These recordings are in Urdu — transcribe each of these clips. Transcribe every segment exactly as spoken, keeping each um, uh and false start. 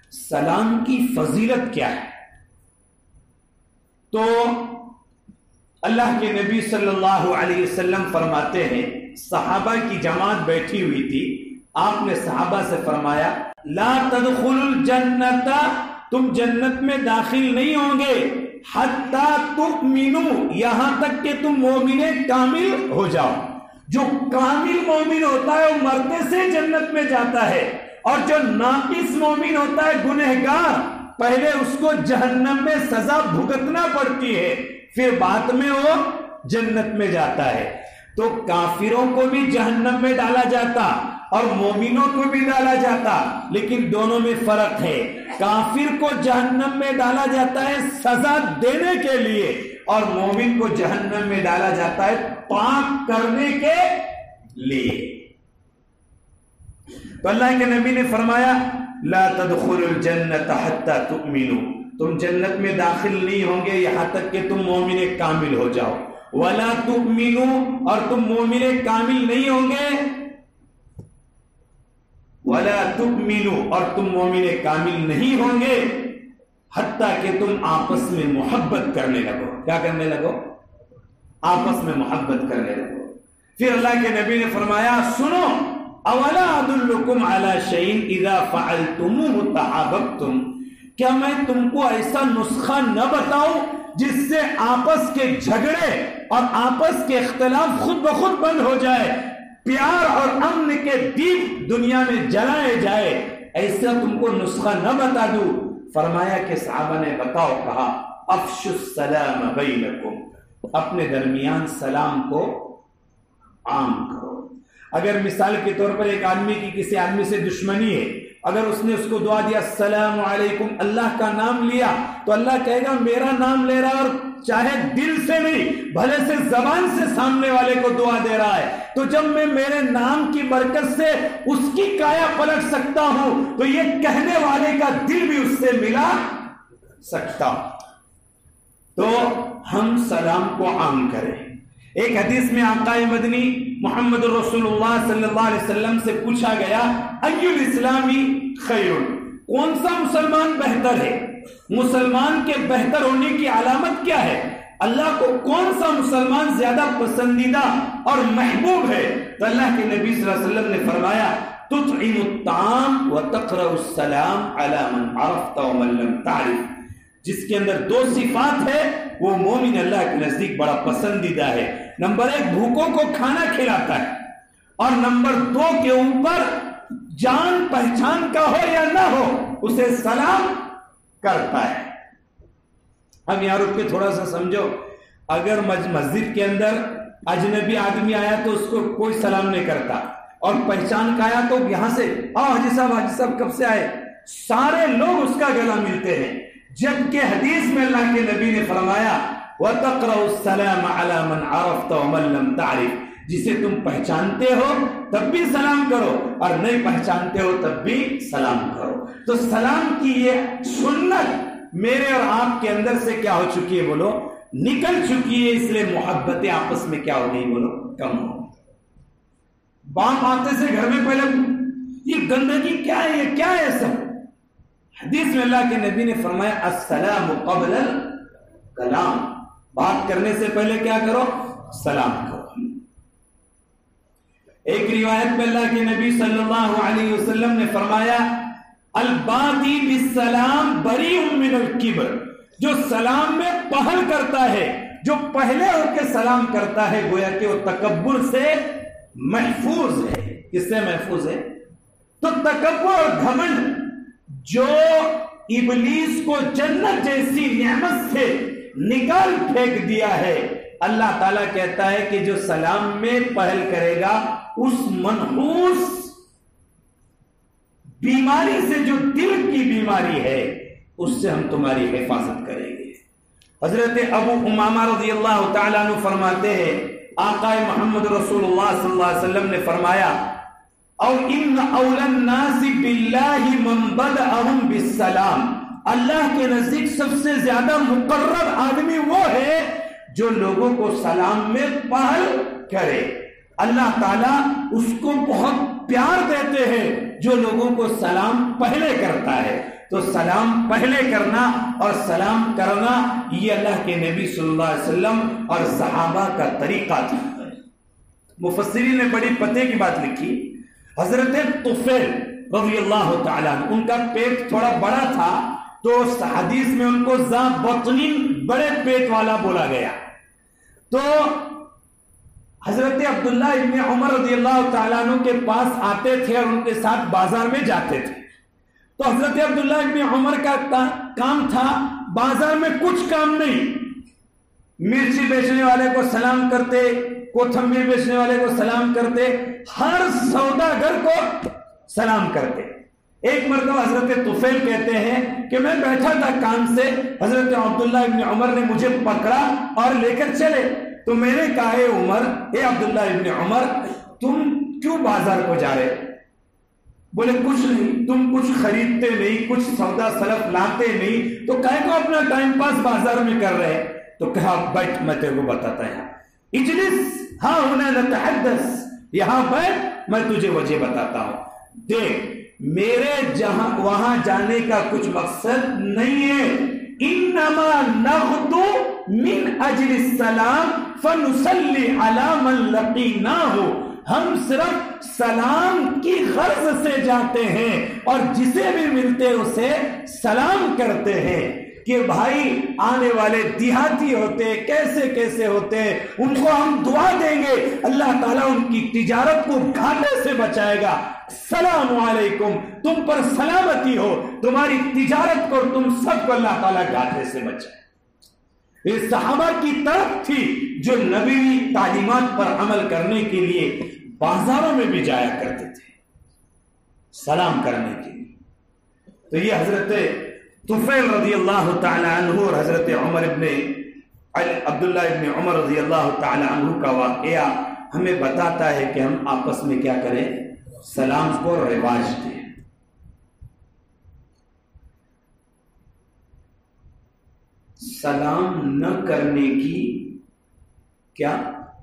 سلام کی فضیلت کیا ہے؟ تو اللہ کے نبی صلی اللہ علیہ وسلم فرماتے ہیں، صحابہ کی جماعت بیٹھی ہوئی تھی، آپ نے صحابہ سے فرمایا لا تدخلوا الجنت، تم جنت میں داخل نہیں ہوں گے حتی تؤمنوا، یہاں تک کہ تم مومن کامل ہو جاؤ۔ جو کامل مومن ہوتا ہے وہ مرتے سے جنت میں جاتا ہے، اور جو ناقص مومن ہوتا ہے گنہگار، پہلے اس کو جہنم میں سزا بھگتنا پڑتی ہے، پھر بعد میں وہ جنت میں جاتا ہے۔ تو کافروں کو بھی جہنم میں ڈالا جاتا اور مومنوں کو بھی ڈالا جاتا، لیکن دونوں میں فرق ہے۔ کافر کو جہنم میں ڈالا جاتا ہے سزا دینے کے لیے، اور مومن کو جہنم میں ڈالا جاتا ہے پاک کرنے کے لیے۔ تو اللہ کے نبی نے فرمایا لا تدخلوا الجنت حتی تؤمنوا، تم جنت میں داخل نہیں ہوں گے یہاں تک کہ تم مومن کامل ہو جاؤ۔ ولا تؤمنوا، اور تم مومن کامل نہیں ہوں گے، ولا تؤمنوا، اور تم مومن کامل نہیں ہوں گے حتیٰ کہ تم آپس میں محبت کرنے لگو۔ کیا کرنے لگو؟ آپس میں محبت کرنے لگو۔ پھر اللہ کے نبی نے فرمایا سنو، اولا ادلکم علی شیء اذا فعلتموه تحاببتم، کیا میں تم کو ایسا نسخہ نہ بتاؤں جس سے آپس کے جھگڑے اور آپس کے اختلاف خود بخود بند ہو جائے، پیار اور امن کے دیپ دنیا میں جلائے جائے؟ ایسا تم کو نسخہ نہ بتا دوں؟ فرمایا کہ صحابہ نے بتاؤ، کہا افشوا السلام بینکم، اپنے درمیان سلام کو عام کرو۔ اگر مثال کے طور پر ایک آدمی کی کسی آدمی سے دشمنی ہے، اگر اس نے اس کو دعا دیا السلام علیکم، اللہ کا نام لیا، تو اللہ کہے گا میرا نام لے رہا ہے اور چاہے دل سے نہیں بھلے سے زبان سے سامنے والے کو دعا دے رہا ہے، تو جب میں میرے نام کی برکت سے اس کی کایا پلٹ سکتا ہوں تو یہ کہنے والے کا دل بھی اس سے ملا سکتا ہوں۔ تو ہم سلام کو عام کریں۔ ایک حدیث میں آقا مدنی محمد رسول اللہ صلی اللہ علیہ وسلم سے پوچھا گیا ای الاسلامی خیر، کون سا مسلمان بہتر ہے؟ مسلمان کے بہتر ہونے کی علامت کیا ہے؟ اللہ کو کون سا مسلمان زیادہ پسندیدہ اور محبوب ہے؟ تو اللہ کے نبی صلی اللہ علیہ وسلم نے فرمایا تطعم الطعام وتقرأ السلام على من عرفت ومن لم تعرف، جس کے اندر دو صفات ہے وہ مومن اللہ کے نزدیک بڑا پسندیدہ ہے۔ نمبر ایک بھوکوں کو کھانا کھلاتا ہے، اور نمبر دو کے اوپر جان پہچان کا ہو یا نہ ہو اسے سلام کرتا ہے۔ اب یہاں رک کے تھوڑا سا سمجھو، اگر مسجد کے اندر اجنبی آدمی آیا تو اس کو کوئی سلام نہیں کرتا، اور پہچان کا آیا تو یہاں سے آؤ حاجی صاحب حاجی صاحب کب سے آئے، سارے لوگ اس کا گلا ملتے ہیں، جبکہ حدیث میں اللہ کے نبی نے فرمایا وَتَقْرَأُ السَّلَامَ عَلَى مَنْ عَرَفْتَ وَمَنْ لَمْ تَعْرِفْ، جسے تم پہچانتے ہو تب بھی سلام کرو اور نہیں پہچانتے ہو تب بھی سلام کرو۔ تو سلام کی یہ سنت میرے اور آپ کے اندر سے کیا ہو چکی ہے بولو؟ نکل چکی ہے، اس لیے محبتیں آپس میں کیا ہو گئی بولو؟ کم ہو۔ باپ آتے سے گھر میں پہلے یہ گندگی کیا ہے، یہ کیا ہے سب؟ حدیث میں اللہ کے نبی نے فرمایا السلام قبل الکلام، بات کرنے سے پہلے کیا کرو؟ سلام کرو۔ ایک روایت میں اللہ کے نبی صلی اللہ علیہ وسلم نے فرمایا البادی بالسلام بریء من الکبر، جو سلام میں پہل کرتا ہے، جو پہلے ہو کے سلام کرتا ہے، گویا کہ وہ تکبر سے محفوظ ہے۔ کس سے محفوظ ہے؟ تو تکبر اور گھمنڈ جو ابلیس کو جنت جیسی نعمت سے نکال پھینک دیا ہے، اللہ تعالیٰ کہتا ہے کہ جو سلام میں پہل کرے گا اس منحوس بیماری سے، جو دل کی بیماری ہے، اس سے ہم تمہاری حفاظت کریں گے۔ حضرت ابو امامہ رضی اللہ تعالیٰ عنہ فرماتے ہیں آقا محمد رسول اللہ صلی اللہ علیہ وسلم نے فرمایا او ان اول الناس باللہ من بدأہم بالسلام، اللہ کے نزدیک سب سے زیادہ مقرر آدمی وہ ہے جو لوگوں کو سلام میں پہل کرے۔ اللہ تعالیٰ اس کو بہت پیار دیتے ہیں جو لوگوں کو سلام پہلے کرتا ہے۔ تو سلام پہلے کرنا اور سلام کرنا یہ اللہ کے نبی صلی اللہ علیہ وسلم اور صحابہ کا طریقہ تھا. مفسرین نے بڑی پتے کی بات لکھی. حضرت طفیل رضی اللہ تعالیٰ عنہ ان کا پیٹ تھوڑا بڑا تھا تو حدیث میں ان کو ذا بطنین بڑے پیٹ والا بولا گیا. تو حضرت عبداللہ ابن عمر رضی اللہ تعالیٰ عنہ کے پاس آتے تھے اور ان کے ساتھ بازار میں جاتے تھے. تو حضرت عبداللہ ابن عمر کا کام تھا بازار میں کچھ کام نہیں. مرچی بیچنے والے کو سلام کرتے, کوتھمبیر بیچنے والے کو سلام کرتے, ہر سوداگر کو سلام کرتے. ایک مرتبہ حضرت طفیل کہتے ہیں کہ میں بیٹھا تھا کام سے, حضرت عبداللہ ابن عمر نے مجھے پکڑا اور لے کر چلے. تو میں نے کہا اے عمر, اے عبداللہ ابن عمر, تم کیوں بازار کو جا رہے؟ بولے کچھ نہیں, تم کچھ خریدتے نہیں, کچھ سودا سلف لاتے نہیں, تو کہے کو اپنا ٹائم پاس بازار میں کر رہے. تو کہا بیٹھ میں تیرے کو بتاتا ہے, اجلس ہاں ہونا نتحدث, یہاں بیٹھ میں تجھے وجہ بتاتا ہوں. دیکھ میرے جہاں وہاں جانے کا کچھ مقصد نہیں ہے, انما نغدو من اجل السلام فنصلی علی من لقیناہ, ہم صرف سلام کی غرض سے جاتے ہیں اور جسے بھی ملتے اسے سلام کرتے ہیں. کہ بھائی آنے والے دیہاتی ہوتے, کیسے کیسے ہوتے, ان کو ہم دعا دیں گے, اللہ تعالیٰ ان کی تجارت کو گھاٹے سے بچائے گا. السلام علیکم, تم پر سلامتی ہو, تمہاری تجارت کو تم سب کو اللہ تعالیٰ گھاٹے سے بچائے. یہ صحابہ کی طرف تھی جو نبوی تعلیمات پر عمل کرنے کے لیے بازاروں میں بھی جایا کرتے تھے سلام کرنے کے لیے. تو یہ حضرت طفیل رضی اللہ تعالی عنہ اور حضرت عمر ابن عبداللہ ابن عمر رضی اللہ تعالی عنہ کا واقعہ ہمیں بتاتا ہے کہ ہم آپس میں کیا کریں, سلام کو رواج دیں. سلام نہ کرنے کی کیا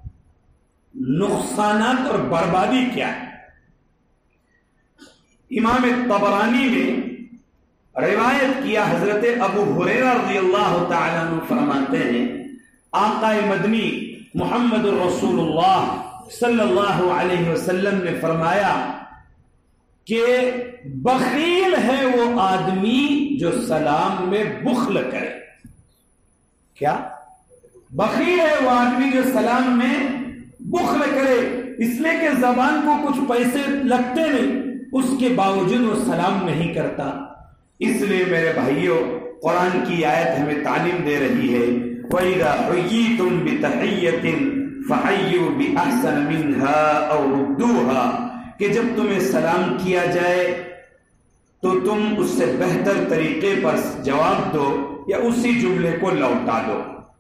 نقصانات اور بربادی کیا ہے؟ امام طبرانی نے روایت کیا, حضرت ابو ہریرہ رضی اللہ تعالیٰ عنہ فرماتے ہیں آقا مدنی محمد رسول اللہ صلی اللہ علیہ وسلم نے فرمایا کہ بخیل ہے وہ آدمی جو سلام میں بخل کرے. کیا بخیل ہے وہ آدمی جو سلام میں بخل کرے, اس لیے کہ زبان کو کچھ پیسے لگتے نہیں, اس کے باوجود وہ سلام نہیں کرتا. اس لیے میرے بھائیوں, قرآن کی آیت ہمیں تعلیم دے رہی ہے وَإِذَا حُيِّيتُم بِتَحِيَّةٍ فَحَيُّوا بِأَحْسَنَ مِنْهَا أَوْ رُدُّوهَا, کہ جب تمہیں سلام کیا جائے تو تم اس سے بہتر طریقے پر جواب دو یا اسی جملے کو لوٹا دو.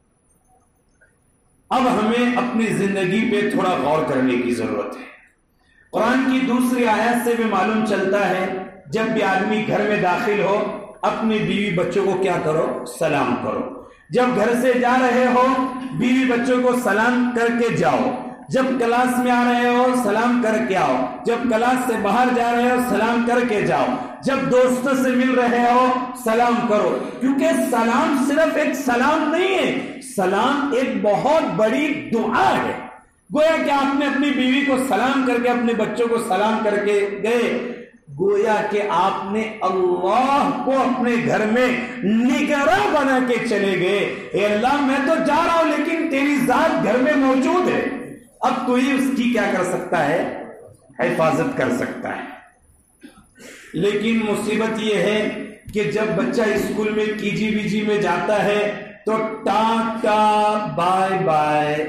اب ہمیں اپنی زندگی پہ تھوڑا غور کرنے کی ضرورت ہے. قرآن کی دوسری آیت سے بھی معلوم چلتا ہے جب بھی آدمی گھر میں داخل ہو اپنی بیوی بچوں کو کیا کرو, سلام کرو. جب گھر سے جا رہے ہو بیوی بچوں کو سلام کر کے جاؤ. جب کلاس میں آ رہے ہو سلام کر کے آؤ. جب کلاس سے باہر جا رہے ہو سلام کر کے جاؤ. جب دوستوں سے مل رہے ہو سلام کرو, کیونکہ سلام صرف ایک سلام نہیں ہے, سلام ایک بہت بڑی دعا ہے. گویا کہ آپ نے اپنی بیوی کو سلام کر کے اپنے بچوں کو سلام کر کے گئے, گویا کہ آپ نے اللہ کو اپنے گھر میں نگراں بنا کے چلے گئے. اے اللہ میں تو جا رہا ہوں لیکن تیری ذات گھر میں موجود ہے, اب تو ہی اس کی کیا کر سکتا ہے, حفاظت کر سکتا ہے. لیکن مصیبت یہ ہے کہ جب بچہ اسکول میں کی جی بی جی میں جاتا ہے تو ٹاٹا بائے بائے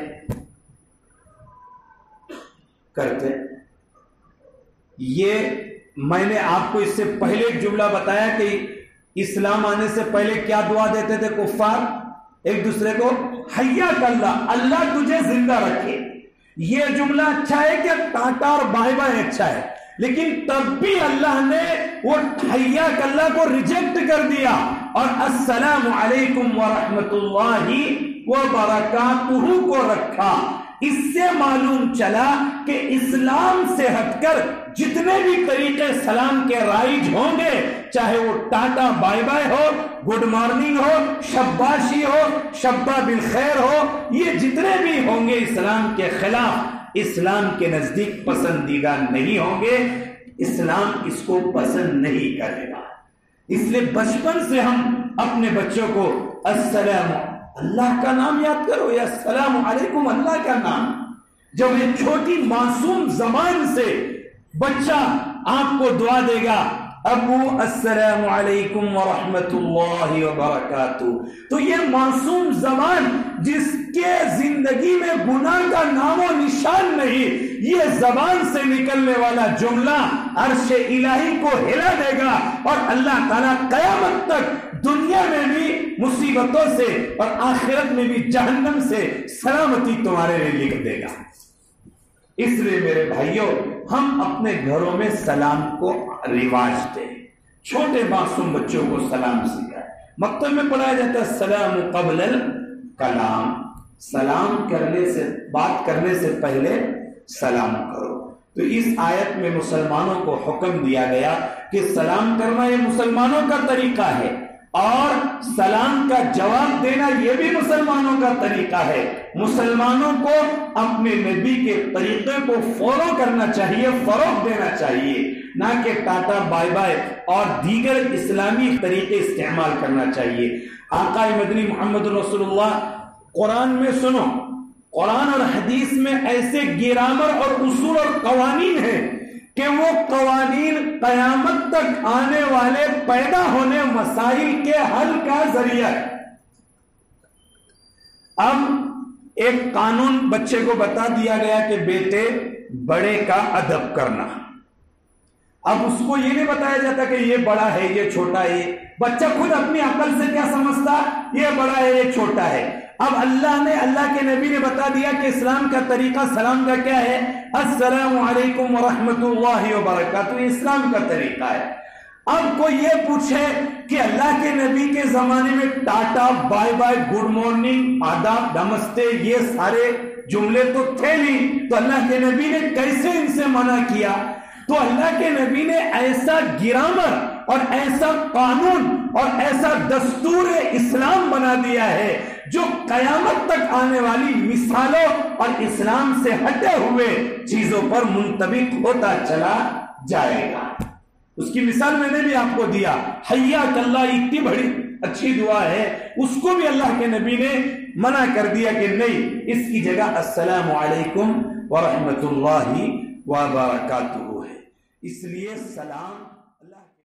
کرتے. یہ میں نے آپ کو اس سے پہلے ایک جملہ بتایا کہ اسلام آنے سے پہلے کیا دعا دیتے تھے کفار ایک دوسرے کو, حیاک اللہ, اللہ تجھے زندہ رکھے. یہ جملہ اچھا ہے کہ ٹاٹا اور بائے بائے اچھا ہے, لیکن تب بھی اللہ نے وہ حیاک اللہ کو ریجیکٹ کر دیا اور السلام علیکم ورحمۃ اللہ وبرکاتہ کو رکھا. اس سے معلوم چلا کہ اسلام سے ہٹ کر جتنے بھی طریقے سلام کے رائج ہوں گے، چاہے وہ ٹاٹا بائی بائی ہو، گڈ مارننگ ہو، شباشی ہو، شبہ بالخیر ہو، یہ جتنے بھی ہوں گے اسلام کے خلاف، اسلام کے نزدیک پسندیدہ نہیں ہوں گے، اسلام اس کو پسند نہیں کرے گا۔ اس لیے بچپن سے ہم اپنے بچوں کو السلام اللہ کا نام یاد کرو، یا السلام علیکم اللہ کا نام۔ جب ایک چھوٹی معصوم زبان سے بچہ آپ کو دعا دے گا، ابو السلام علیکم ورحمۃ اللہ وبرکاتہ، تو یہ معصوم زبان جس کے زندگی میں گناہ کا نام و نشان نہیں، یہ زبان سے نکلنے والا جملہ عرش الہی کو ہلا دے گا، اور اللہ تعالیٰ قیامت تک دنیا میں بھی مصیبتوں سے اور آخرت میں بھی جہنم سے سلامتی تمہارے لیے لکھ دے گا۔ اس لیے میرے بھائیوں، ہم اپنے گھروں میں سلام کو رواج دیں، چھوٹے معصوم بچوں کو سلام سکھائیں۔ مکتب میں پڑھایا جاتا ہے سلام قبل الکلام، سلام کرنے سے بات کرنے سے پہلے سلام کرو۔ تو اس آیت میں مسلمانوں کو حکم دیا گیا کہ سلام کرنا یہ مسلمانوں کا طریقہ ہے، اور سلام کا جواب دینا یہ بھی مسلمانوں کا طریقہ ہے۔ مسلمانوں کو اپنے نبی کے طریقے کو فالو کرنا چاہیے، فروغ دینا چاہیے، نہ کہ ٹاٹا بائی بائی اور دیگر اسلامی طریقے استعمال کرنا چاہیے۔ آقا مدنی محمد رسول اللہ، قرآن میں سنو، قرآن اور حدیث میں ایسے گرامر اور اصول اور قوانین ہیں کہ وہ قوانین قیامت تک آنے والے پیدا ہونے مسائل کے حل کا ذریعہ ہے۔ اب ایک قانون بچے کو بتا دیا گیا کہ بیٹے بڑے کا ادب کرنا، اب اس کو یہ نہیں بتایا جاتا کہ یہ بڑا ہے یہ چھوٹا ہے، بچہ خود اپنی عقل سے کیا سمجھتا، یہ بڑا ہے یہ چھوٹا ہے۔ اب اللہ نے اللہ کے نبی نے بتا دیا کہ اسلام کا طریقہ سلام کا کیا ہے، السلام علیکم ورحمۃ اللہ وبرکاتہ، یہ اسلام کا طریقہ ہے۔ اب کوئی یہ پوچھے کہ اللہ کے نبی کے زمانے میں tata bye bye good morning آداب نمستے یہ سارے جملے تو تھے نہیں، تو اللہ کے نبی نے کیسے ان سے منع کیا؟ تو اللہ کے نبی نے ایسا گرامر اور ایسا قانون اور ایسا دستور اسلام بنا دیا ہے جو قیامت تک آنے والی مثالوں اور اسلام سے ہٹے ہوئے چیزوں پر منطبق ہوتا چلا جائے گا۔ اس کی مثال میں نے بھی آپ کو دیا، حیاک اللہ اتنی بڑی اچھی دعا ہے، اس کو بھی اللہ کے نبی نے منع کر دیا کہ نہیں، اس کی جگہ السلام علیکم ورحمۃ اللہ وبرکاتہ ہے۔ اس لیے سلام